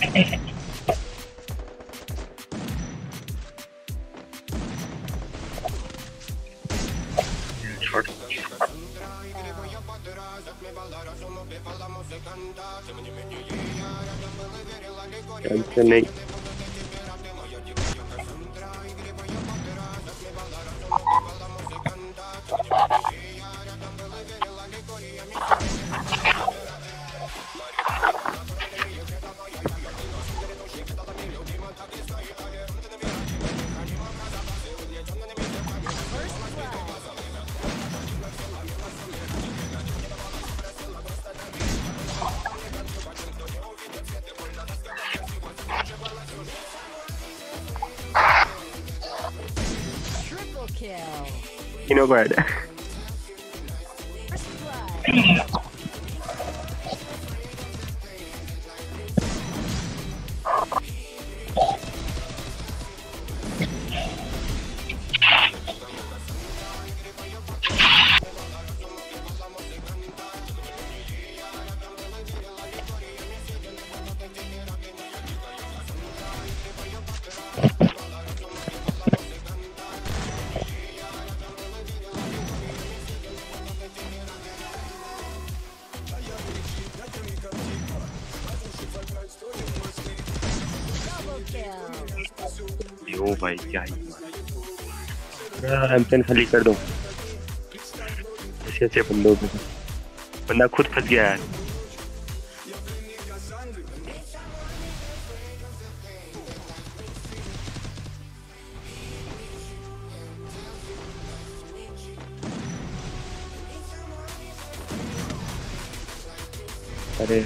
Shot tension नहीं। Triple kill. तीनों को ऐड है। First blood. Double kill. यो भाई क्या ही एमपन खाली कर दो ऐसे ऐसे बंदों पे। बंदा खुद फंस गया है। अरे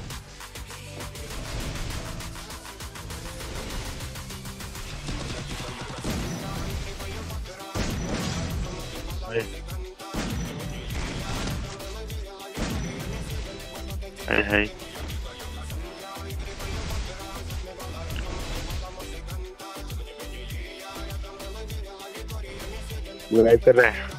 अरे अरे है बुराई कर रहा है।